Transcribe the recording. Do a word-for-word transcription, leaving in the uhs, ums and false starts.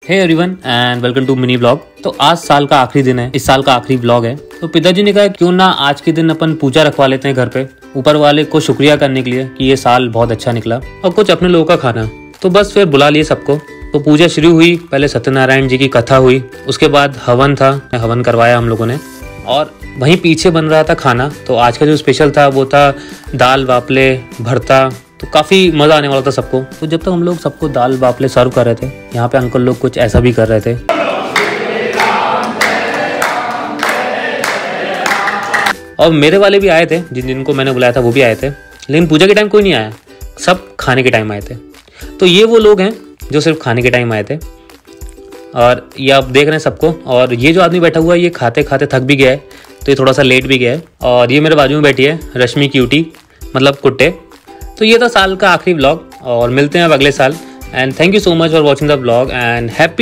Hey everyone and welcome to mini blog. तो आज साल का आखिरी दिन है, इस साल का आखिरी ब्लॉग है। तो पिताजी ने कहा क्यों ना आज के दिन अपन पूजा रखवा लेते हैं घर पे, ऊपर वाले को शुक्रिया करने के लिए कि ये साल बहुत अच्छा निकला और कुछ अपने लोगों का खाना। तो बस फिर बुला लिए सबको। तो पूजा शुरू हुई, पहले सत्यनारायण जी की कथा हुई, उसके बाद हवन था, हवन करवाया हम लोगों ने और वहीं पीछे बन रहा था खाना। तो आज का जो स्पेशल था वो था दाल बाफले भरता। तो काफ़ी मज़ा आने वाला था सबको। तो जब तक हम लोग सबको दाल बाफले सर्व कर रहे थे, यहाँ पे अंकल लोग कुछ ऐसा भी कर रहे थे। और मेरे वाले भी आए थे, जिन जिनको मैंने बुलाया था वो भी आए थे, लेकिन पूजा के टाइम कोई नहीं आया, सब खाने के टाइम आए थे। तो ये वो लोग हैं जो सिर्फ खाने के टाइम आए थे और ये आप देख रहे हैं सबको। और ये जो आदमी बैठा हुआ है ये खाते खाते थक भी गया है, तो ये थोड़ा सा लेट भी गया है। और ये मेरे बाजू में बैठी है रश्मि क्यूटी, मतलब कुट्टे। तो ये था साल का आखिरी व्लॉग और मिलते हैं अब अगले साल। And thank you so much for watching the vlog and happy